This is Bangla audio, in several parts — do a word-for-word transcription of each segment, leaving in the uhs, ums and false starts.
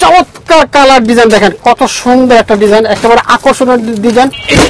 চমৎকার কালার ডিজাইন দেখেন, কত সুন্দর একটা ডিজাইন, একেবারে আকর্ষণীয় ডিজাইন।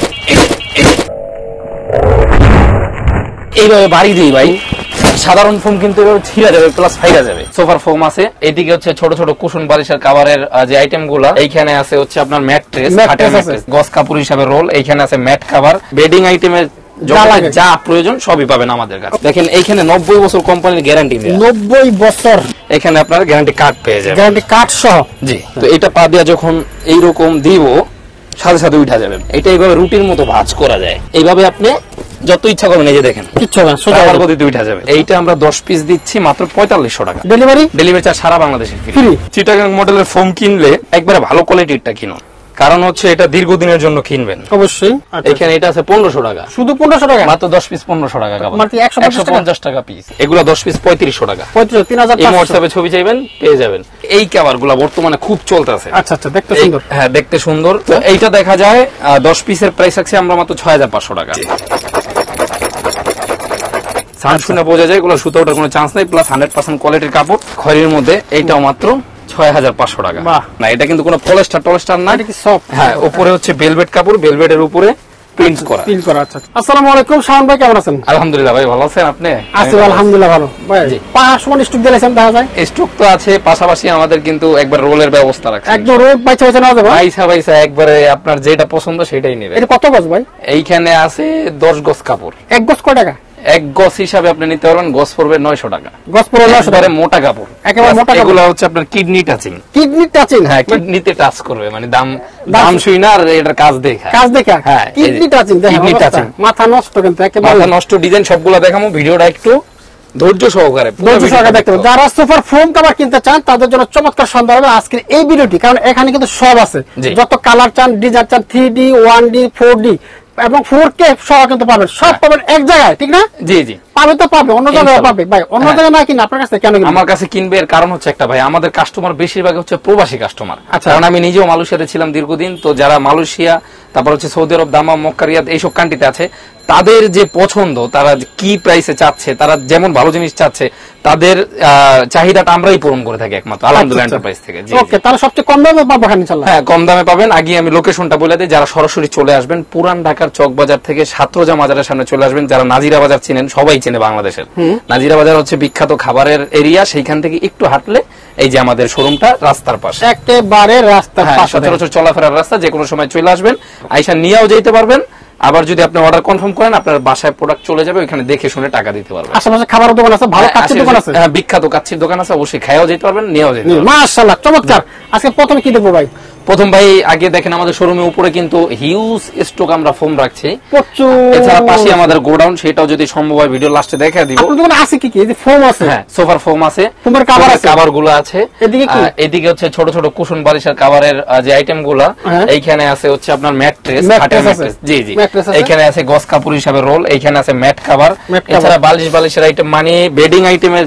এইভাবে বাড়ি দিই ভাই, সাধারণ ফোম কিন্তু ছিঁড়া যাবে প্লাস ফাইরা যাবে। সোফার ফোম আছে, এদিকে হচ্ছে ছোট ছোট কুশন বালিশের কাভারের যে আইটেম গুলা, এইখানে আছে হচ্ছে আপনার ম্যাট্রেস, গস কাপড় হিসাবে রোল, এইখানে আছে ম্যাট কাভার, বেডিং আইটেমের যা প্রয়োজন সবই পাবেন আমাদের কাছে। দেখেন এইখানে নব্বই বছর কোম্পানির গ্যারান্টি, নব্বই বছর এখানে আপনার গ্যারান্টি কার্ড পেয়ে যাবেন, গ্যারান্টি কার্ড সহ। জি, তো এটা পা দিয়া যখন এইরকম দিব সাথে সাথে উঠা যাবে। এটা এইভাবে রুটির মতো ভাঁজ করা যায়, এইভাবে আপনি যত ইচ্ছা করবেন এই যে দেখেন কিচ্ছু হবে না, সোজা পদ্ধতিতে উঠা যাবে। এইটা আমরা দশ পিস দিচ্ছি মাত্র পঁয়তাল্লিশশো টাকা। ডেলিভারি ডেলিভারি চার্জ সারা বাংলাদেশে ফ্রি। চিটাগাং মডেলের ফোম কিনলে একবারে ভালো কোয়ালিটিরটা কিনুন, কারণ হচ্ছে এটা দীর্ঘদিনের জন্য কিনবেন অবশ্যই। এখানে এটা আছে পনেরোশো টাকা, শুধু পনেরোশো টাকা, মাত্র দশ পিস পনেরোশো টাকা, একশো পঞ্চাশ টাকা পিস। এগুলো দশ পিস পঁয়ত্রিশশো টাকা, তিন হাজার হোয়াটসঅ্যাপে ছবি চাইবেন পেয়ে যাবেন। এই কভার গুলা বর্তমানে খুব চলতেছে। আচ্ছা আচ্ছা, দেখতে সুন্দর, হ্যাঁ দেখতে সুন্দর। তো এইটা দেখা যায় দশ পিসের প্রাইস আছে আমরা মাত্র ছয় হাজার পাঁচশো টাকা। সাউন্ড শুনে বোঝা যায় এগুলো সুতো ওঠার কোনো চান্স নেই, প্লাস হান্ড্রেড পার্সেন্ট কোয়ালিটির কাপড় খয়েরির মধ্যে। এইটাও মাত্র ছয় হাজার পাঁচশো টাকা। না এটা কিন্তু কোনো পলিস্টার টলিস্টার না, হ্যাঁ উপরে হচ্ছে ভেলভেট কাপড়, ভেলভেটের উপরে প্রিন্ট করা, প্রিন্ট করা। আচ্ছা, আসসালামু আলাইকুম শাওন ভাই, কেমন আছেন? আলহামদুলিল্লাহ ভাই, ভালো আছেন আপনি? আছি আলহামদুলিল্লাহ ভালো। ভাই পাঁচশো স্টক দিয়েছেন দেখা যায়? স্টক তো আছে, পাশাপাশি আমাদের কিন্তু একবার রোলের ব্যবস্থা রাখছি, একদম রোল বাইচা বাইচা নেওয়া যাবে, বাইচা বাইচা একবারে আপনার যেটা পছন্দ সেটাই নেবেন। এটা কত গজ ভাই? এইখানে আছে দশ গজ কাপড়। এক গজ কত টাকা? এক গজ হিসাবে আপনি নিতে পারবেন, গজ পড়বে নয়শো টাকা। গজ পড়বে নয়শো টাকা, মোটা কাপড়, একেবারে মোটা। এগুলো হচ্ছে আপনার কিডনি টাচিং, কিডনি টাচিং, হ্যাঁ কিডনিতে টাচ করবে, মানে দাম দাম শুই না, আর এটার কাজ দেখা কাজ দেখা, হ্যাঁ কিডনি টাচিং, কিডনি টাচিং, মাথা নষ্ট, কিন্তু একেবারে মাথা নষ্ট ডিজাইন সবগুলো দেখাবো। ভিডিওটা একটু ধৈর্য সহকারে ধৈর্য সহকারে দেখতে হবে। যারা সোফার ফোম কভার কিনতে চান তাদের জন্য চমৎকার সন্ধান হবে আজকের এই ভিডিওটি, কারণ এখানে কিন্তু সব আছে, যত কালার চান, ডিজাইন চান, three D, one D, four D এবং ফোর কে সহ কিন্তু পাবেন, সব পাবেন এক জায়গায়, ঠিক না? জি জি, পাবে তো পাবে, অন্য জায়গায় পাবে ভাই, অন্য জায়গায় না কিনে আপনার কাছে কেন কিনবে? আমার কাছে কিনবে এর কারণ হচ্ছে একটা ভাই, আমাদের কাস্টমার বেশিরভাগ হচ্ছে প্রবাসী কাস্টমার। আচ্ছা, কারণ আমি নিজেও মালয়েশিয়াতে ছিলাম দীর্ঘদিন, তো যারা মালয়েশিয়া, তারপর হচ্ছে Saudi Arab, Dammam, Mecca, Riyadh এইসব কান্ট্রিতে আছে, তাদের যে পছন্দ, তারা কি প্রাইসে চাচ্ছে, তারা যেমন ভালো জিনিস চাচ্ছে, তাদের চাহিদাটা আমরাই পূরণ করে থাকি একমাত্র আলহামদুলিল্লাহ এন্টারপ্রাইজ থেকে। ওকে, তাহলে সবচেয়ে কম দামে পাবো ইনশাআল্লাহ? হ্যাঁ কম দামে পাবেন। আগে আমি লোকেশনটা বলে দিই, যারা সরাসরি চলে আসবেন পুরান ঢাকার চক বাজার থেকে সাতরোজা মাজারের সামনে চলে আসবেন। যারা নাজিরা বাজার চিনেন, সবাই চেনে বাংলাদেশের নাজিরা বাজার হচ্ছে বিখ্যাত খাবারের এরিয়া, সেইখান থেকে একটু হাঁটলে এই যে আমাদের শোরুমটা রাস্তার পাশে, একেবারে রাস্তার পাশে, সচরাচর চলাফেরার রাস্তা, যে কোনো সময় চলে আসবেন, আইসা নিয়েও যেতে পারবেন। আবার যদি আপনি অর্ডার কনফার্ম করেন, আপনার বাসায় প্রোডাক্ট চলে যাবে, ওখানে দেখে শুনে টাকা দিতে পারবেন। আশেপাশে খাবারের দোকান আছে, ভালো কাচ্চির দোকান আছে, হ্যাঁ বিখ্যাত কাচ্চির দোকান আছে, অবশ্যই খাইও যেতে পারবেন, নিয়েও যেতে পারবেন। মাশাআল্লাহ, চমৎকার। আজকে প্রথমে কি দেবো ভাই? প্রথম ভাই আগে দেখেন আমাদের শোরুমের উপরে কিন্তু হিউজ স্টক আমরা ফোম রাখছি, এছাড়া পাশে আমাদের গোডাউন, সেটাও যদি সম্ভব হয় ভিডিও লাস্টে দেখা দিব। আপনাদের দোকানে আছে কি কি? এই যে ফোম আছে, হ্যাঁ সোফার ফোম আছে, ফোমের কভার আছে, কভার গুলো আছে। এদিকে কি? এদিকে হচ্ছে ছোট ছোট কুশন বালিশের কভারের যে আইটেম গুলা, এইখানে আছে হচ্ছে আপনার ম্যাট্রেস, ম্যাট্রেস, জি জি, এইখানে আছে গস কাপড় হিসাবে রোল, এইখানে আছে ম্যাট কভার, এছাড়া বালিশ বালিশের আইটেম, মানে বেডিং আইটেমের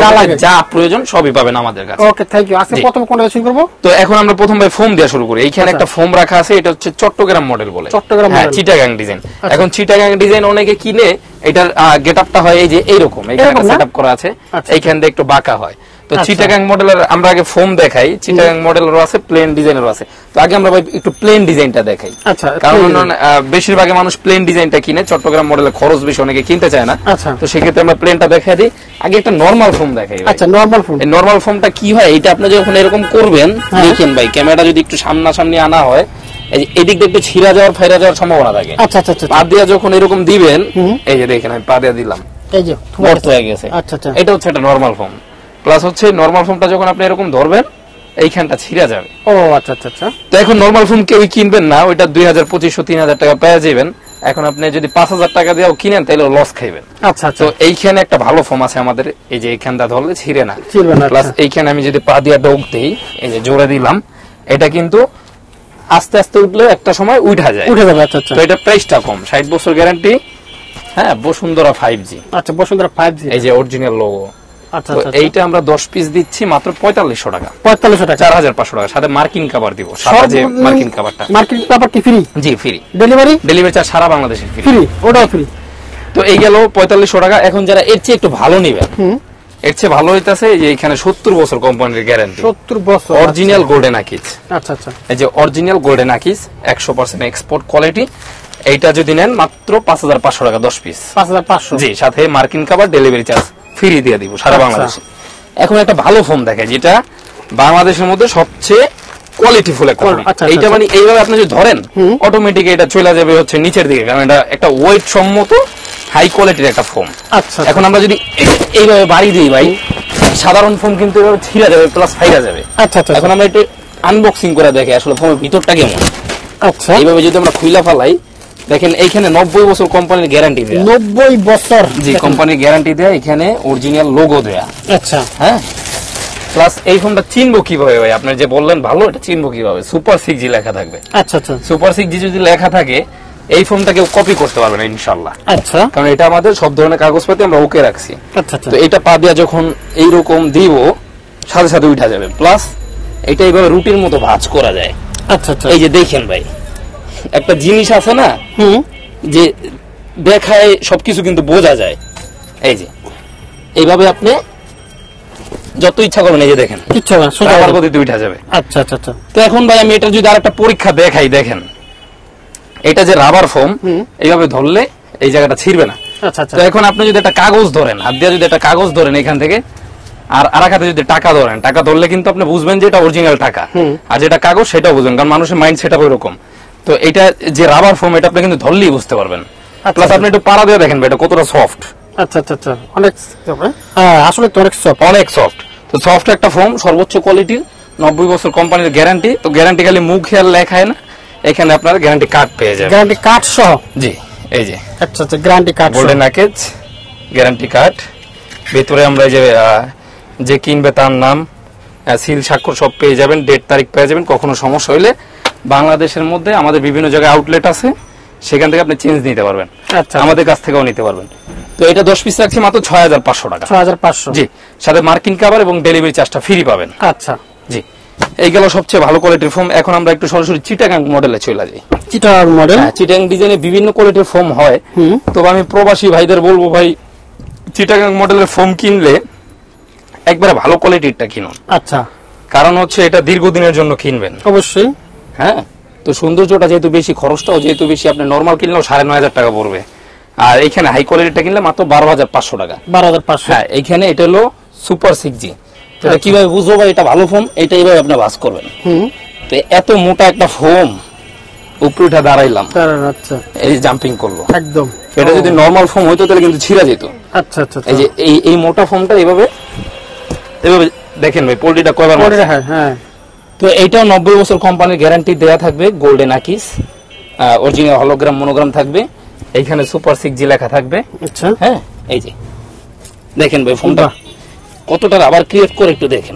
যা প্রয়োজন সবই পাবেন আমাদের কাছে। Okay, thank you. আজকে প্রথম কোনটা শুরু করব? তো এখন আমরা প্রথম ভাই ফোম দিয়ে শুরু করি। এইখানে একটা ফোম রাখা আছে, এটা হচ্ছে চট্টগ্রাম মডেল বলে, চট্টগ্রাম মডেল, চিটাগাং ডিজাইন। এখন চিটাগাং ডিজাইন অনেকে কিনে, এটার গেটআপটা হয় এই যে এইরকম, এইখানে সেটআপ করা আছে, এইখান দিয়ে একটু বাঁকা হয়। তো চিটাগাং মডেলের আমরা আগে ফোম দেখাই, চিটাগাং মডেলেরও আছে, প্লেন ডিজাইনেরও আছে। তো আগে আমরা ভাই একটু প্লেন ডিজাইনটা দেখাই, কারণ বেশিরভাগ মানুষ প্লেন ডিজাইনটা কিনে, চট্টগ্রাম মডেলের খরচ বেশি, অনেকে কিনতে চায় না। তো সেক্ষেত্রে আমরা প্লেনটা দেখাই দিই। আগে একটা নরমাল ফোম দেখাই। আচ্ছা, নরমাল ফোম, এই নরমাল ফোমটা কি হয়, এটা আপনি যখন এরকম করবেন, দেখেন ভাই ক্যামেরাটা যদি একটু সামনাসামনি আনা হয়, এদিক দিয়ে একটু ছিঁড়া যাওয়ার, ফাইরা যাওয়ার সম্ভাবনা থাকে। আচ্ছা আচ্ছা, পা দিয়ে যখন এরকম দিবেন, এই যে দেখেন আমি পা দিয়ে দিলাম, এই যে বর্ত হয়ে গেছে। আচ্ছা আচ্ছা, এটা হচ্ছে একটা নরমাল ফোম। প্লাস হচ্ছে নরমাল ফোমটা যখন আপনি এরকম ধরবেন, এইখানটা ছিঁড়া যাবে। ও আচ্ছা আচ্ছা। তো এখন নরমাল ফোম কেউ কিনবেন না, ওইটা দুই হাজার পঁচিশশো তিন হাজার টাকা পেয়ে যাবেন। এখন আপনি যদি পাঁচ হাজার টাকা দিয়েও কিনেন, তাহলে লস খাইবেন। আচ্ছা আচ্ছা। তো এইখানে একটা ভালো ফোম আছে আমাদের, এই যে এইখানটা ধরলে ছিঁড়ে না, ছিঁড়বে না। প্লাস এইখানে আমি যদি পা দিয়ে ডোক দিই, এই যে জোরে দিলাম, এটা কিন্তু আস্তে আস্তে উঠলে একটা সময় উঠা যায়, উঠে যাবে। আচ্ছা আচ্ছা। তো এটা প্রাইসটা কম, ষাট বছর গ্যারান্টি, হ্যাঁ বসুন্ধরা ফাইভ জি। আচ্ছা, বসুন্ধরা ফাইভ জি, এই যে অরিজিনাল লোগো। আচ্ছা, এইটা আমরা দশ পিস দিচ্ছি মাত্র পঁয়তাল্লিশশো টাকা। পঁয়তাল্লিশশো টাকা, চার হাজার পাঁচশো টাকা, সাথে মার্কিন কভার দিব, সাথে যে মার্কিন কভারটা, মার্কিন কভার কি ফ্রি? জি ফ্রি। ডেলিভারি ডেলিভারি চার্জ সারা বাংলাদেশে ফ্রি, ওটাও ফ্রি। তো এই গেল পঁয়তাল্লিশশো টাকা। এখন যারা এর চেয়ে একটু ভালো নিবেন, এর চেয়ে ভালো হইতাছে যে এখানে সত্তর বছর কোম্পানির গ্যারান্টি, সত্তর বছর অরিজিনাল গোল্ডেন আকিজ। আচ্ছা আচ্ছা, এই যে অরিজিনাল গোল্ডেন আকিজ একশো পার্সেন্ট এক্সপোর্ট কোয়ালিটি, এইটা যদি নেন মাত্র পাঁচ হাজার পাঁচশো টাকা দশ পিস, পাঁচ হাজার পাঁচশো। জি, সাথে মার্কিন কাভার ডেলিভারি চার্জ ফ্রি দিয়ে দিব সারা বাংলাদেশে। এখন একটা ভালো ফোন দেখে যেটা বাংলাদেশের মধ্যে সবচেয়ে কোয়ালিটি ফুল একটা ফোন। এইটা মানে এইভাবে আপনি যদি ধরেন অটোমেটিক এটা চলে যাবে হচ্ছে নিচের দিকে, কারণ এটা একটা ওয়েট সম্মত হাই কোয়ালিটির একটা ফোন। আচ্ছা, এখন আমরা যদি এইভাবে বাড়ি দিই ভাই, সাধারণ ফোন কিন্তু এভাবে ছিঁড়া যাবে প্লাস ফাইরা যাবে। আচ্ছা আচ্ছা, এখন আমরা একটু আনবক্সিং করে দেখি আসলে ফোনের ভিতরটা কেমন। আচ্ছা, এইভাবে যদি আমরা খুইলা ফেলাই, দেখেন এইখানে নব্বই বছর কোম্পানির গ্যারান্টি দেয়া, নব্বই বছর জি কোম্পানির গ্যারান্টি দেয়া, এখানে অরিজিনাল লোগো দেয়া। আচ্ছা, হ্যাঁ, প্লাস এই ফোনটা চিনবো কিভাবে ভাই, আপনি যে বললেন ভালো, এটা চিনবো কিভাবে? সুপার সিক্স জি লেখা থাকবে। আচ্ছা আচ্ছা, সুপার সিক্স জি যদি লেখা থাকে এই ফোনটা কেউ কপি করতে পারবে না ইনশাআল্লাহ। আচ্ছা, কারণ এটা আমাদের সব ধরনের কাগজপাতি আমরা ওকে রাখছি। আচ্ছা আচ্ছা, তো এটা পা দিয়া যখন এইরকম দিব সাথে সাথে উঠা যাবে, প্লাস এটা এইভাবে রুটির মতো ভাঁজ করা যায়। আচ্ছা আচ্ছা, এই যে দেখেন ভাই, একটা জিনিস আছে না হুম, যে দেখায় সবকিছু কিন্তু বোঝা যায়। এই যে এইভাবে আপনি যত ইচ্ছা করবেন, এই যে দেখেন ইচ্ছা না সোজা আবার গতিতে উঠা যাবে। আচ্ছা আচ্ছা আচ্ছা, তো এখন ভাই আমি এটা যদি আরেকটা পরীক্ষা দেখাই, দেখেন এটা যে রাবার ফোম, এইভাবে ধরলে এই জায়গাটা ছিড়বে না। আচ্ছা আচ্ছা, তো এখন আপনি যদি একটা কাগজ ধরেন, হাত দিয়ে যদি একটা কাগজ ধরেন এখান থেকে, আর আর এক হাতে যদি টাকা ধরেন, টাকা ধরলে কিন্তু আপনি বুঝবেন যে এটা অরিজিনাল টাকা, আর যেটা কাগজ সেটাও বুঝবেন, কারণ মানুষের মাইন্ড সেটআপ ওইরকম। তো এটা যে রাবার ফোম, এটা আপনি কিন্তু ধরলেই বুঝতে পারবেন। প্লাস আপনি একটু পাড়া দিয়ে দেখেন ভাই এটা কতটা সফট। আচ্ছা আচ্ছা আচ্ছা, অনেক হ্যাঁ, আসলে তো অনেক সফট, অনেক সফট। তো সফট একটা ফোম, সর্বোচ্চ কোয়ালিটির, নব্বই বছর কোম্পানির গ্যারান্টি। তো গ্যারান্টি খালি মুখ খেয়াল লেখায় না, এখানে আপনার গ্যারান্টি কার্ড পেয়ে যাবেন, গ্যারান্টি কার্ড সহ। জি, এই যে আচ্ছা আচ্ছা, guarantee card golden Akij guarantee card. ভিতরে আমরা এই যে আহ, যে কিনবে তার নাম, সিল স্বাক্ষর সব পেয়ে যাবেন, ডেট তারিখ পেয়ে যাবেন। কখনো সমস্যা হইলে বাংলাদেশের মধ্যে আমাদের বিভিন্ন জায়গায় আউটলেট আছে, সেখান থেকে আপনি চেঞ্জ নিতে পারবেন, আচ্ছা, আমাদের কাছ থেকেও নিতে পারবেন। তো এটা দশ পিস রাখছি মাত্র ছয় হাজার পাঁচশো টাকা, ছয় হাজার পাঁচশো, জি, সাথে মার্কিন কাভার এবং ডেলিভারি চার্জটা ফ্রি পাবেন। আচ্ছা, জি, এই গেল সবচেয়ে ভালো কোয়ালিটির ফোম। এখন আমরা একটু সরাসরি চিটাগাং মডেলে চলে যাই। চিটাগাং মডেল, হ্যাঁ, চিটাগাং ডিজাইনে বিভিন্ন কোয়ালিটির ফোম হয়। তবে আমি প্রবাসী ভাইদের বলবো ভাই, চিটাগাং মডেলের ফোম কিনলে একবারে ভালো কোয়ালিটিরটা কিনুন। আচ্ছা, কারণ হচ্ছে এটা দীর্ঘদিনের জন্য কিনবেন অবশ্যই। হ্যাঁ, তো সৌন্দর্যটা যেহেতু বেশি, খরচটাও যেহেতু বেশি, আপনি নর্মাল কিনলেও সাড়ে নয় হাজার টাকা পড়বে, আর এইখানে হাই কোয়ালিটিটা কিনলে মাত্র বারো হাজার পাঁচশো টাকা। বারো হাজার পাঁচশো, হ্যাঁ, এইখানে এটা হলো সুপার সিক্স জি। তো এটা কিভাবে বুঝবো ভাই এটা ভালো ফোম? এটা এইভাবে আপনি ভাঁজ করবেন। হুম, তো এত মোটা একটা ফোম উপরে উঠে দাঁড়াইলাম, আচ্ছা, এই জাম্পিং করলো একদম। এটা যদি নরমাল ফোম হইতো তাহলে কিন্তু ছিঁড়া যেত। আচ্ছা আচ্ছা, এই যে এই এই মোটা ফোমটা এইভাবে এইভাবে দেখেন ভাই, পোল্ট্রিটা কয়বার মারছে। হ্যাঁ হ্যাঁ। তো এইটাও নব্বই বছর কোম্পানির গ্যারান্টি দেয়া থাকবে, golden Akij, original hologram monogram থাকবে, এইখানে সুপার সিক্স জি লেখা থাকবে। আচ্ছা, হ্যাঁ, এই যে দেখেন ভাই ফোনটা কতটা আবার ক্রিয়েট করে একটু দেখেন।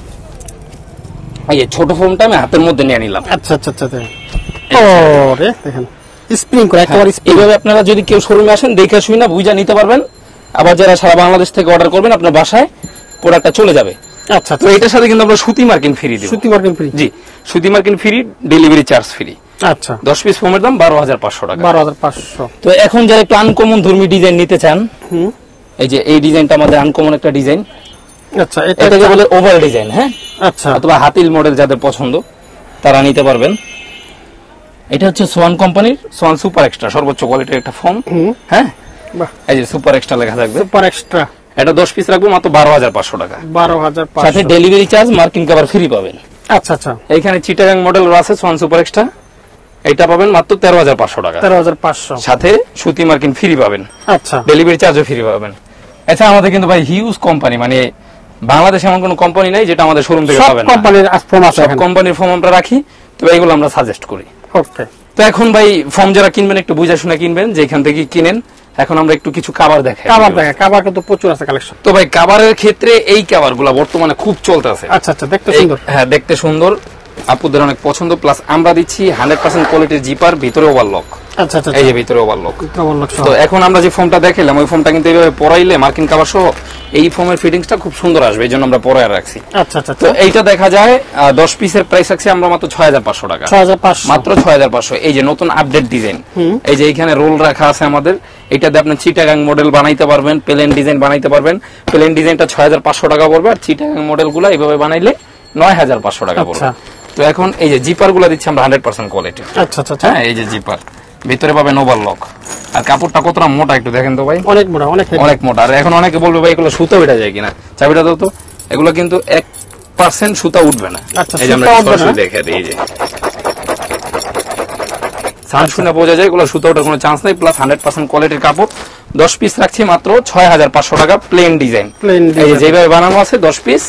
এই যে ছোট ফোনটা আমি হাতের মধ্যে নিয়ে নিলাম। আচ্ছা আচ্ছা আচ্ছা, ও রে দেখেন স্প্রিং করে একেবারে। এইভাবে আপনারা যদি কেউ শোরুমে আসেন, দেখে শুই না বুঝা নিতে পারবেন। আবার যারা সারা বাংলাদেশ থেকে অর্ডার করবেন, আপনার বাসায় প্রোডাক্টটা চলে যাবে। আচ্ছা, তো এটার সাথে কিন্তু আমরা সুতি মার্কিন ফ্রি দিব। সুতি মার্কিন ফ্রি, জি, সুতি মার্কিন ফ্রি, ডেলিভারি চার্জ ফ্রি। আচ্ছা, দশ পিস ফোমের দাম বারো হাজার পাঁচশো টাকা। বারো হাজার পাঁচশো। তো এখন যারা একটু আনকমন ধর্মী ডিজাইন নিতে চান, হুম, এই যে এই ডিজাইনটা আমাদের আনকমন একটা ডিজাইন। আচ্ছা, এটাকে বলে ওভাল ডিজাইন। হ্যাঁ, আচ্ছা, অথবা হাতিল মডেল যাদের পছন্দ তারা নিতে পারবেন। এটা হচ্ছে সোয়ান কোম্পানির সোয়ান সুপার এক্সট্রা, সর্বোচ্চ কোয়ালিটির একটা ফোন। হ্যাঁ, এই যে সুপার এক্সট্রা লেখা থাকবে, সুপার এক্সট্রা। এটা দশ পিস রাখবো মাত্র বারো হাজার পাঁচশো টাকা, বারো হাজার পাঁচশো, সাথে ডেলিভারি চার্জ মার্কিন কাভার ফ্রি পাবেন। আচ্ছা আচ্ছা, এইখানে চিটাগাং মডেল আছে সোয়ান সুপার এক্সট্রা, এটা পাবেন মাত্র তেরো হাজার পাঁচশো টাকা, তেরো হাজার পাঁচশো, সাথে সুতি মার্কিন ফ্রি পাবেন। আচ্ছা, ডেলিভারি চার্জও ফ্রি পাবেন। আচ্ছা, আমাদের কিন্তু ভাই হিউজ কোম্পানি, মানে বাংলাদেশে এমন কোনো কোম্পানি নাই যেটা আমাদের শোরুম থেকে পাবেন না। কোম্পানির ফোম আছে, সব কোম্পানির ফোম আমরা রাখি, তবে এগুলো আমরা সাজেস্ট করি। ওকে। তো এখন ভাই ফোম যারা কিনবেন একটু বুঝে শুনে কিনবেন, যেখান থেকে কিনেন। এখন আমরা একটু কিছু কাভার দেখাই। কাভার দেখা, কাভার কিন্তু প্রচুর আছে কালেকশন। তো ভাই কাভারের ক্ষেত্রে এই কাভারগুলো বর্তমানে খুব চলতেছে। আচ্ছা আচ্ছা, দেখতে সুন্দর। হ্যাঁ, দেখতে সুন্দর, আপুদের অনেক পছন্দ, প্লাস আমরা দিচ্ছি হান্ড্রেড পার্সেন্ট কোয়ালিটির জিপার, ভিতরে ওভারলক। আচ্ছা আচ্ছা, এই যে ভিতরে ওভারলক। তো এখন আমরা যে ফোমটা দেখালাম ওই ফোমটা কিন্তু এইভাবে পরাইলে মার্কিন কভার সহ এই ফোমের ফিটিংসটা খুব সুন্দর আসবে, এই জন্য আমরা পরে রাখছি। আচ্ছা আচ্ছা, তো এইটা দেখা যায় দশ পিসের প্রাইস রাখছি আমরা মাত্র ছয় হাজার পাঁচশো টাকা, মাত্র ছয় হাজার পাঁচশো। এই যে নতুন আপডেট ডিজাইন, এই যে এখানে রোল রাখা আছে আমাদের, এটাতে আপনি চিটাগাং মডেল বানাইতে পারবেন, প্লেন ডিজাইন বানাইতে পারবেন। প্লেন ডিজাইনটা ছয় হাজার পাঁচশো টাকা পড়বে, আর চিটাগাং মডেল গুলো এইভাবে বানাইলে নয় হাজার পাঁচশো টাকা পড়বে। তো এখন এই যে জিপার গুলো দিচ্ছি আমরা হান্ড্রেড পার্সেন্ট কোয়ালিটি। আচ্ছা আচ্ছা, হ্যাঁ এই যে জিপার ভিতরে পাবেন ওভারলক, আর কাপড়টা কতটা মোটা একটু দেখেন তো ভাই, অনেক মোটা, অনেক অনেক মোটা। আর এখন অনেকে বলবে ভাই এগুলো সুতা উঠে যায় কিনা, চাবিটা দাও তো। এগুলো কিন্তু এক পার্সেন্ট সুতা উঠবে না। এই যে আমরা সরাসরি দেখে দিই, এই যে সাউন্ড শুনে বোঝা যায় এগুলো সুতা ওঠার কোনো চান্স নেই, প্লাস হান্ড্রেড পার্সেন্ট কোয়ালিটির কাপড়। দশ পিস রাখছি মাত্র ছয় হাজার পাঁচশো টাকা, প্লেন ডিজাইন। এই যে যেভাবে বানানো আছে দশ পিস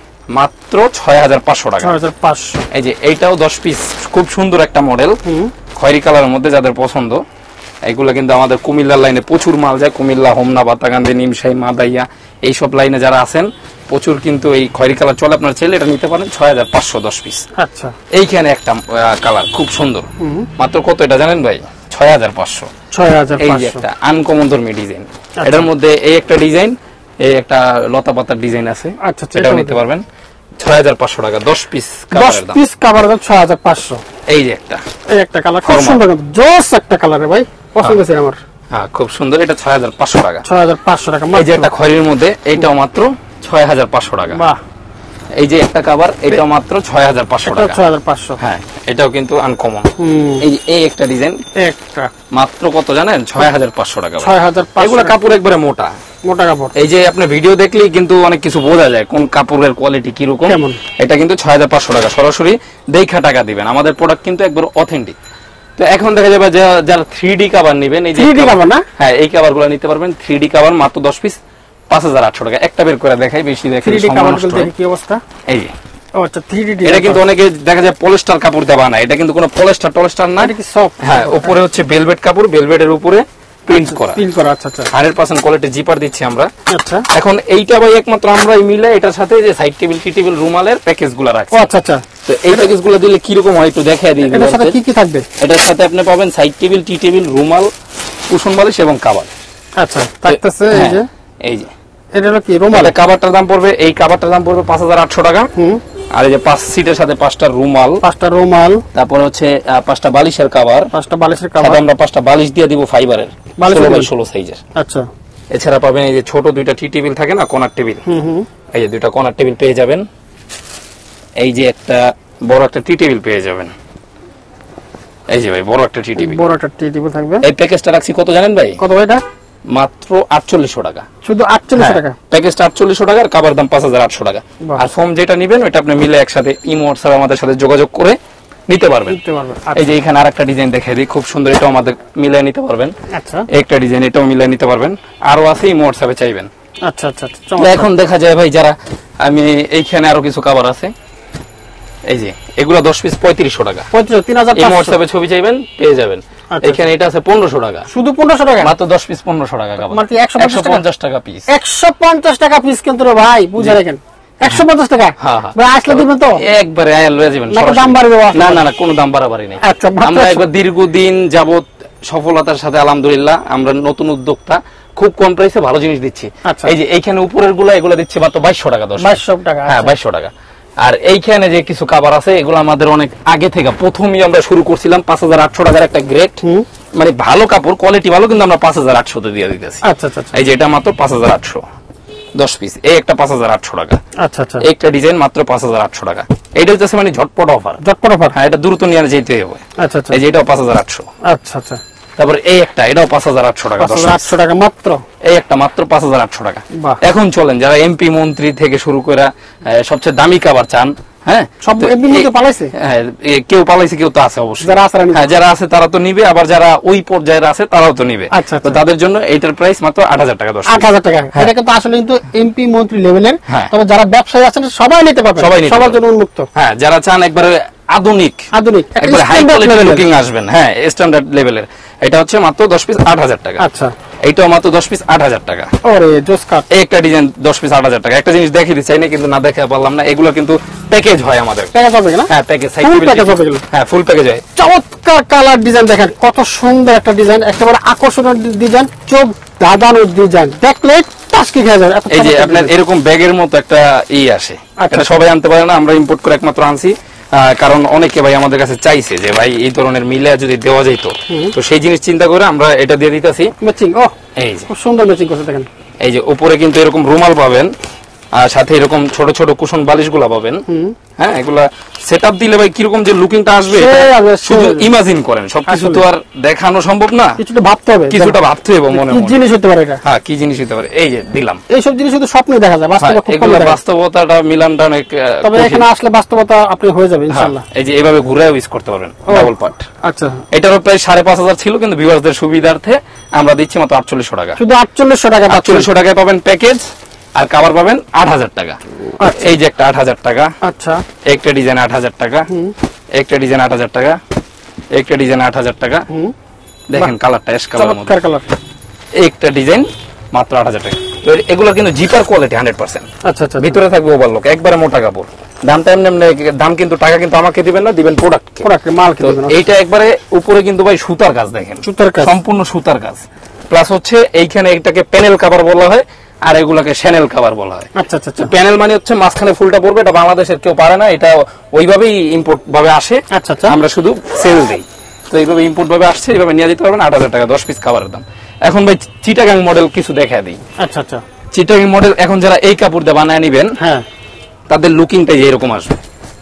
মাত্র ছয় হাজার পাঁচশো টাকা। এই যে এইটাও দশ পিস, খুব সুন্দর একটা মডেল, খয়েরি কালারের মধ্যে যাদের পছন্দ। এগুলো কিন্তু আমাদের কুমিল্লার লাইনে প্রচুর মাল যায়, কুমিল্লা, হোমনা, বাতাগান্ধী, নিমশাই, মাদাইয়া এইসব লাইনে যারা আছেন প্রচুর কিন্তু এই খয়েরি কালার চলে। আপনার ছেলে এটা নিতে পারেন ছয় হাজার পাঁচশো দশ পিস। আচ্ছা, এইখানে একটা কালার খুব সুন্দর, মাত্র কত এটা জানেন ভাই? ছয় হাজার পাঁচশো। এই যে একটা আনকমন ধর্মী ডিজাইন, এটার মধ্যে এই একটা ডিজাইন, এই একটা লতা পাতার ডিজাইন আছে। আচ্ছা, এটাও নিতে পারবেন ছয় হাজার পাঁচশো টাকা, দশ পিস দশ পিস কাভারের দাম ছয় হাজার পাঁচশো। এই যে একটা এই একটা কালার খুব সুন্দর, জোস একটা কালার ভাই, পছন্দ হয়েছে আমার। হ্যাঁ খুব সুন্দর, এটা ছয় হাজার পাঁচশো টাকা। ছয় হাজার পাঁচশো টাকা। এই যে একটা খয়েরির মধ্যে, এইটাও মাত্র ছয় হাজার পাঁচশো টাকা। বাহ। এই যে একটা কভার, এটাও মাত্র ছয় হাজার পাঁচশো টাকা। ছয় হাজার পাঁচশো। হ্যাঁ এটাও কিন্তু আনকমন। এই যে এই একটা ডিজাইন, একটা মাত্র কত জানেন? ছয় হাজার পাঁচশো টাকা। ছয় হাজার পাঁচশো। এগুলো কাপড় একবারে মোটা মোটা কাপড়। এই যে আপনি ভিডিও দেখলেই কিন্তু অনেক কিছু বোঝা যায় কোন কাপড়ের কোয়ালিটি কিরকম। এটা কিন্তু ছয় হাজার পাঁচশো টাকা, সরাসরি দেখা টাকা দিবেন। আমাদের প্রোডাক্ট কিন্তু একবার অথেন্টিক। তো এখন দেখা যাবে যারা থ্রি ডি কাভার নেবেন, এই যে থ্রি ডি কাভার না, হ্যাঁ এই কাভার গুলো নিতে পারবেন। থ্রি ডি কাভার মাত্র দশ পিস পাঁচ হাজার আটশো টাকা। একটা বের করে দেখাই, বেশি দেখাই। থ্রি ডি কাভার কি অবস্থা? এই যে আচ্ছা, থ্রি ডি এটা কিন্তু অনেকে দেখা যায় পলিস্টার কাপড় দিয়ে বানায়, এটা কিন্তু কোনো পলিস্টার টলিস্টার না, এটা কি সফট। হ্যাঁ উপরে হচ্ছে ভেলভেট কাপড়, ভেলভেটের উপরে প্রিন্ট করা, প্রিন্ট করা। আচ্ছা আচ্ছা, হান্ড্রেড পার্সেন্ট কোয়ালিটি জিপার দিচ্ছি আমরা। আচ্ছা, এখন এইটা ভাই একমাত্র আমরাই মিলে এটার সাথে যে সাইড টেবিল, টি টেবিল, রুমালের প্যাকেজ গুলো রাখছি। আচ্ছা আচ্ছা, তো এই প্যাকেজ গুলো দিলে কি রকম হয় একটু দেখাই দিই। এটার সাথে কি কি থাকবে? এটার সাথে আপনি পাবেন সাইড টেবিল, টি টেবিল, রুমাল, কুশন বালিশ এবং কভার। আচ্ছা, থাকতেছে এই যে এই যে এটা হলো কি রুমাল। কভারটার দাম পড়বে, এই কভারটার দাম পড়বে পাঁচ হাজার আটশো টাকা। হুম। আর এই যে পাঁচ সিটের সাথে পাঁচটা রুমাল, পাঁচটা রুমাল, তারপর হচ্ছে পাঁচটা বালিশের কভার, পাঁচটা বালিশের কভার। আমরা পাঁচটা বালিশ দিয়ে দিব ফাইবারের, ষোলো বাই ষোলো সাইজের। আচ্ছা, এছাড়া পাবেন এই যে ছোট দুইটা টি টেবিল থাকে না, কর্নার টেবিল। হুম হুম, এই যে দুইটা কর্নার টেবিল পেয়ে যাবেন। এই যে একটা বড় একটা টি টেবিল পেয়ে যাবেন। এই যে ভাই বড় একটা টি টেবিল, বড় একটা টি টেবিল থাকবে। এই প্যাকেজটা রাখছি কত জানেন ভাই? কত ভাই এটা? মাত্র আটচল্লিশশো টাকা। শুধু আটচল্লিশশো টাকা প্যাকেজটা, আটচল্লিশশো টাকা। আর কাবার দাম পাঁচ হাজার আটশো টাকা। আর ফর্ম যেটা নিবেন ওটা আপনি মিলে একসাথে ইমো হোয়াটসঅ্যাপ আমাদের সাথে যোগাযোগ করে নিতে পারবেন। এই যে এখানে আরেকটা ডিজাইন দেখাই দিই, খুব সুন্দর, এটাও আমাদের মিলে নিতে পারবেন। আচ্ছা, একটা ডিজাইন এটাও মিলে নিতে পারবেন। আরো আছে ইমো হোয়াটসঅ্যাপে চাইবেন। আচ্ছা আচ্ছা, এখন দেখা যায় ভাই যারা, আমি এইখানে আরো কিছু কভার আছে, এই যে এগুলো দশ পিস পঁয়ত্রিশশো টাকা। তিন হাজার হোয়াটসঅ্যাপে ছবি চাইবেন পেয়ে যাবেন। এখানে এটা আছে পনেরোশো টাকা, শুধু পনেরোশো টাকা, মাত্র দশ পিস পনেরোশো টাকা। একশো পঞ্চাশ টাকা পিস, একশো পঞ্চাশ টাকা পিস কিন্তু ভাই বুঝে রাখেন, একশো পঞ্চাশ টাকা। আসলে দিবেন তো একবারে দাম বাড়বে না? না না, কোনো দাম বাড়াবাড়ি নেই। আমরা একবার দীর্ঘদিন যাবত সফলতার সাথে আলহামদুলিল্লাহ আমরা নতুন উদ্যোক্তা, খুব কম প্রাইসে ভালো জিনিস দিচ্ছি। এই যে এইখানে উপরের গুলো এগুলো দিচ্ছে মাত্র বাইশশো টাকা। দশ বাইশশো টাকা, হ্যাঁ বাইশশো টাকা। আর এইখানে যে কিছু কাভার আছে এগুলো আমাদের অনেক আগে থেকে, প্রথমই আমরা শুরু করছিলাম পাঁচ হাজার আটশো টাকার একটা গ্রেড, মানে ভালো কাপড়, কোয়ালিটি ভালো, কিন্তু আমরা পাঁচ হাজার আটশো তে দিয়ে দিতেছি। আচ্ছা আচ্ছা, এই যে এটা মাত্র পাঁচ হাজার আটশো, দশ পিস। এই একটা পাঁচ হাজার আটশো টাকা। আচ্ছা আচ্ছা, একটা ডিজাইন মাত্র পাঁচ হাজার আটশো টাকা। এটা হচ্ছে মানে ঝটপট অফার, ঝটপট অফার। হ্যাঁ, এটা দ্রুত নিয়ে যেতে হবে। আচ্ছা আচ্ছা, এই যে এটাও পাঁচ হাজার আটশো। আচ্ছা আচ্ছা, তারপর এই একটা, এটাও পাঁচ হাজার আটশো টাকা। আটশো টাকা মাত্র, এই একটা মাত্র পাঁচ হাজার আটশো টাকা। এখন চলেন যারা এমপি মন্ত্রী থেকে শুরু করে সবচেয়ে দামি কাভার চান, হ্যাঁ সব পালাইছে, কেউ পালাইছে, কেউ তো আছে অবশ্যই, যারা আছে তারা তো নিবে, আবার যারা ওই পর্যায়ের আছে তারাও তো নিবে। আচ্ছা, তো তাদের জন্য এইটার প্রাইস মাত্র আট হাজার টাকা। দশ আট হাজার টাকা, এটা কিন্তু আসলে কিন্তু এমপি মন্ত্রী লেভেলের। তবে যারা ব্যবসায়ী আছেন সবাই নিতে পারবে, সবাই সবার জন্য উন্মুক্ত। হ্যাঁ, যারা চান একবারে আধুনিক, আধুনিক একবারে হাই কোয়ালিটি লুকিং আসবেন, হ্যাঁ স্ট্যান্ডার্ড লেভেলের, এটা হচ্ছে মাত্র দশ পিস আট হাজার টাকা। আচ্ছা, এইটাও মাত্র দশ পিস আট হাজার টাকা। ওরে জোস কাট, একটা ডিজাইন দশ পিস আট হাজার টাকা। একটা জিনিস দেখিয়ে দিচ্ছি না, কিন্তু না দেখে পারলাম না, এগুলো কিন্তু প্যাকেজ হয় আমাদের। প্যাকেজ হবে না? হ্যাঁ প্যাকেজ, ফুল প্যাকেজ হবে। হ্যাঁ ফুল প্যাকেজ হয়। চমৎকার কালার ডিজাইন দেখেন, কত সুন্দর একটা ডিজাইন, একেবারে আকর্ষণীয় ডিজাইন, চোখ ধাঁধানোর ডিজাইন, দেখলে টাস্কি খেয়ে যাবে। এই যে আপনার এরকম ব্যাগের মতো একটা ই আসে, এটা সবাই আনতে পারে না, আমরা ইম্পোর্ট করে একমাত্র আনছি। কারণ অনেকে ভাই আমাদের কাছে চাইছে যে ভাই এই ধরনের মিলে যদি দেওয়া যেত, তো সেই জিনিস চিন্তা করে আমরা এটা দিয়ে দিতেছি। ম্যাচিং, ও এই যে খুব সুন্দর ম্যাচিং করতে দেখেন। এই যে উপরে কিন্তু এরকম রুমাল পাবেন, আর সাথে এরকম ছোট ছোট কুশন বালিশ গুলা পাবেন। হ্যাঁ এগুলা সেটআপ দিলে ভাই কিরকম যে লুকিংটা আসবে শুধু ইমাজিন করেন, সবকিছু তো আর দেখানো সম্ভব না, কিছুটা ভাবতে হবে, কিছুটা ভাবতে হবে মনে মনে। কি জিনিস হতে পারে এটা? হ্যাঁ কি জিনিস হতে পারে, এই যে দিলাম। এই সব জিনিস শুধু স্বপ্নে দেখা যায়, বাস্তবে খুব কম দেখা যায়। বাস্তবতাটা মিলানটা অনেক, তবে এখানে আসলে বাস্তবতা আপনি হয়ে যাবে ইনশাআল্লাহ। এই যে এইভাবে ঘুরে ইউজ করতে পারবেন ডাবল পার্ট। আচ্ছা, এটারও প্রায় সাড়ে পাঁচ হাজার ছিল, কিন্তু ভিউয়ারদের সুবিধার্থে আমরা দিচ্ছি মাত্র আটচল্লিশশো টাকা। শুধু আটচল্লিশশো টাকা, আটচল্লিশশো টাকায় পাবেন প্যাকেজ, আর কভার পাবেন আট হাজার টাকা। এই যে একটা আট হাজার টাকা, আচ্ছা একটা ডিজাইন আট হাজার টাকা, একটা ডিজাইন আট হাজার টাকা, একটা ডিজাইন আট হাজার টাকা। দেখেন কালারটা এস কালার মতো, কালার। একটা ডিজাইন মাত্র আট হাজার টাকা। তো এগুলো কিন্তু জিপার কোয়ালিটি হান্ড্রেড পার্সেন্ট। আচ্ছা আচ্ছা, ভিতরে থাকবে ওভারলক, একবারে মোটা কাপড়। দামটা এমনি এমনি দাম, কিন্তু টাকা কিন্তু আমাকে দিবেন না, দিবেন প্রোডাক্ট প্রোডাক্ট মাল। এইটা একবারে উপরে কিন্তু ভাই সুতার কাজ, দেখেন সুতার কাজ, সম্পূর্ণ সুতার কাজ। প্লাস হচ্ছে এইখানে এটাকে প্যানেল কভার বলা হয়, আর এগুলাকে শ্যানেল কভার বলা হয়। আচ্ছা আচ্ছা, প্যানেল মানে হচ্ছে মাঝখানে ফুলটা পড়বে, এটা বাংলাদেশের কেউ পারে না, এটা ওইভাবেই ইম্পোর্ট ভাবে আসে। আচ্ছা আচ্ছা, আমরা শুধু সেল দিই, তো এইভাবে ইম্পোর্ট ভাবে আসছে, এইভাবে নিয়ে যেতে পারবেন। আট হাজার টাকা দশ পিস কভারের দাম। এখন ভাই চিটাগাং মডেল কিছু দেখা দিই। আচ্ছা আচ্ছা, চিটাগাং মডেল এখন যারা এই কাপড় দিয়ে বানায় নিবেন, হ্যাঁ তাদের লুকিংটা এরকম আসবে।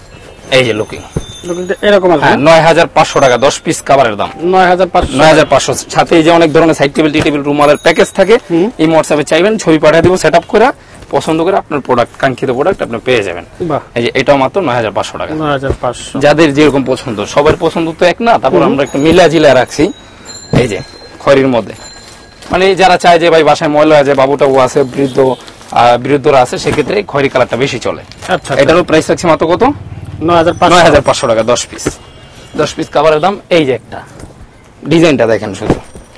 এই যে লুকিং এরকম আসবে। হ্যাঁ নয় হাজার পাঁচশো টাকা দশ পিস কভারের দাম। নয় হাজার পাঁচশো, নয় হাজার পাঁচশো। সাথে এই যে অনেক ধরনের সাইড টেবিল, টি টেবিল, রুমালের প্যাকেজ থাকে। এই হোয়াটসঅ্যাপে চাইবেন, ছবি পাঠিয়ে দিব, সেট আপ করে পছন্দ করে আপনার প্রোডাক্ট, কাঙ্ক্ষিত প্রোডাক্ট আপনি পেয়ে যাবেন। এই যে এটাও মাত্র নয় হাজার পাঁচশো টাকা। নয় হাজার পাঁচশো, যাদের যেরকম পছন্দ, সবার পছন্দ তো এক না, তারপর আমরা একটু মিলা জিলা রাখছি। এই যে খয়েরির মধ্যে, মানে যারা চায় যে ভাই বাসায় ময়লা আছে, বাবুটাও আছে, বৃদ্ধ বৃদ্ধরা আছে, সেক্ষেত্রে খয়েরি কালারটা বেশি চলে। আচ্ছা, এটারও প্রাইস রাখছি মাত্র কত? নয় হাজার পাঁচশো, নয় হাজার পাঁচশো টাকা দশ পিস। দশ পিস কভারের দাম। এই যে একটা ডিজাইনটা দেখেন, শুধু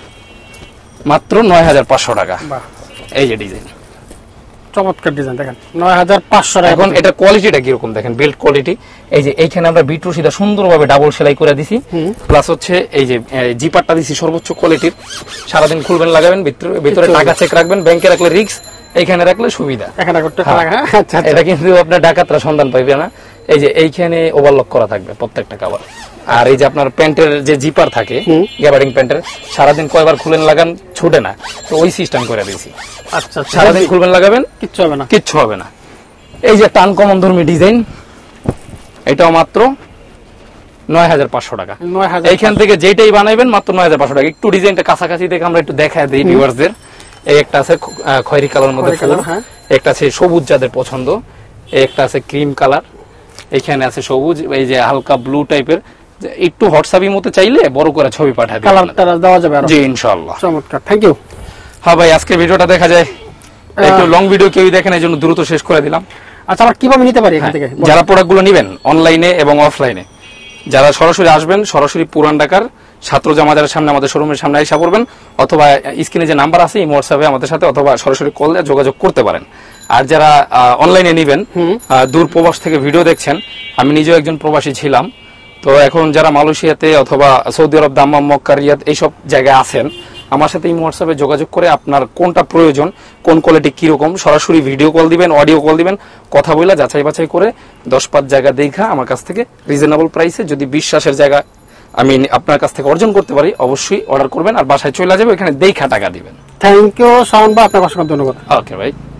মাত্র নয় হাজার পাঁচশো টাকা। এই যে ডিজাইন, চমৎকার ডিজাইন দেখেন, নয় হাজার পাঁচশো টাকা। এখন এটা কোয়ালিটিটা কিরকম দেখেন, বেল্ট কোয়ালিটি। এই যে এইখানে আমরা বিট রশিদা সুন্দরভাবে ডাবল সেলাই করে দিছি, প্লাস হচ্ছে এই যে জিপারটা দিছি সর্বোচ্চ কোয়ালিটির। সারাদিন খুলবেন, লাগাবেন, ভিতরে ভিতরে টাকা চেক রাখবেন, ব্যাংকে রাখলে রিস্ক, এইখানে রাখলে সুবিধা। এটা কিন্তু আপনার ডাকাতরা সন্ধান পাইবে না। এই যে এইখানে ওভারলক করা থাকবে প্রত্যেকটা কভার। আর এই যে আপনার প্যান্টের যে জিপার থাকে, গ্যাবার্ডিং প্যান্টের, সারাদিন কয়বার খুলেন লাগান ছুটে না, তো ওই সিস্টেম করে দিয়েছি। আচ্ছা, সারাদিন খুলবেন লাগাবেন, কিচ্ছু হবে না, কিচ্ছু হবে না। এই যে একটা আনকমন ধর্মী ডিজাইন, এটাও মাত্র নয় হাজার পাঁচশো টাকা। এইখান থেকে যেটাই বানাইবেন মাত্র নয় হাজার পাঁচশো টাকা। একটু ডিজাইনটা কাছাকাছি দেখে আমরা একটু দেখায় দিই ভিউয়ারদের। এই একটা আছে খয়েরি কালার মধ্যে, একটা আছে সবুজ যাদের পছন্দ, একটা আছে ক্রিম কালার, এখানে আছে সবুজ, এই যে হালকা ব্লু টাইপের। একটু হোয়াটসঅ্যাপের মতো চাইলে বড় করে ছবি পাঠিয়ে দিই, কালারটা দেওয়া যাবে। জি ইনশাআল্লাহ। চমৎকার, থ্যাংক ইউ। হ্যাঁ ভাই, আজকে ভিডিওটা দেখা যায় একটু লং ভিডিও, কেউই দেখেন, এই জন্য দ্রুত শেষ করে দিলাম। আচ্ছা, আমরা কিভাবে নিতে পারি এখান থেকে? যারা প্রোডাক্টগুলো নেবেন অনলাইনে এবং অফলাইনে, যারা সরাসরি আসবেন, সরাসরি পুরান ঢাকার ছাত্র জামাজারের সামনে আমাদের শোরুমের সামনে এসে পড়বেন, অথবা স্ক্রিনে যে নাম্বার আছে এই হোয়াটসঅ্যাপে আমাদের সাথে, অথবা সরাসরি কল দিয়ে যোগাযোগ করতে পারেন। আর যারা অনলাইনে নেবেন, দূর প্রবাস থেকে ভিডিও দেখছেন, আমি নিজেও একজন প্রবাসী ছিলাম, তো এখন যারা মালয়েশিয়াতে অথবা Saudi Arab, Dammam, Mecca, Riyadh এইসব জায়গায় আছেন, আমার সাথে এই হোয়াটসঅ্যাপে যোগাযোগ করে আপনার কোনটা প্রয়োজন, কোন কোয়ালিটি কিরকম, সরাসরি ভিডিও কল দিবেন, অডিও কল দিবেন, কথা বলে যাচাই বাছাই করে দশ পাঁচ জায়গা দেখা আমার কাছ থেকে রিজনেবল প্রাইসে, যদি বিশ্বাসের জায়গা আমি আপনার কাছ থেকে অর্জন করতে পারি, অবশ্যই অর্ডার করবেন, আর বাসায় চলে যাবে, এখানে দেখা টাকা দিবেন। থ্যাংক ইউ শাওন ভাই, আপনাকে অসংখ্য ধন্যবাদ। ওকে ভাই।